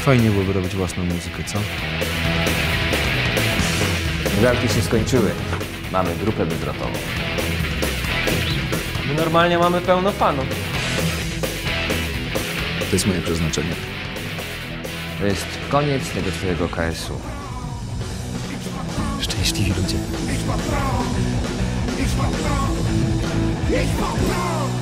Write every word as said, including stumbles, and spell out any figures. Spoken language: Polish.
Fajnie byłoby robić własną muzykę, co? Walki się skończyły. Mamy grupę wywrotową. My normalnie mamy pełno fanów. To jest moje przeznaczenie. To jest koniec tego twojego K S u. Szczęśliwi ludzie. Ich war Frau, ich war Frau, ich war Frau.